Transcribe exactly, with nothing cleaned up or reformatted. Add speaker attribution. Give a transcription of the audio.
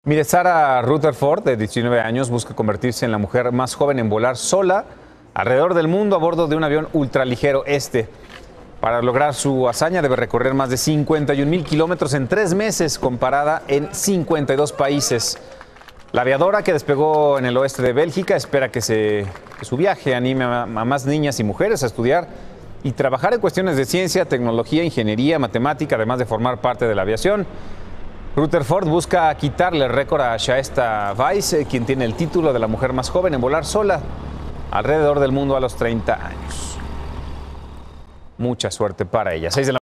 Speaker 1: Mire, Sarah Rutherford, de diecinueve años, busca convertirse en la mujer más joven en volar sola alrededor del mundo a bordo de un avión ultraligero este. Para lograr su hazaña debe recorrer más de cincuenta y un mil kilómetros en tres meses, comparada en cincuenta y dos países. La aviadora, que despegó en el oeste de Bélgica, espera que, se, que su viaje anime a, a más niñas y mujeres a estudiar y trabajar en cuestiones de ciencia, tecnología, ingeniería, matemática, además de formar parte de la aviación. Rutherford busca quitarle el récord a Shaesta Weiss, quien tiene el título de la mujer más joven en volar sola alrededor del mundo a los treinta años. Mucha suerte para ella. seis de la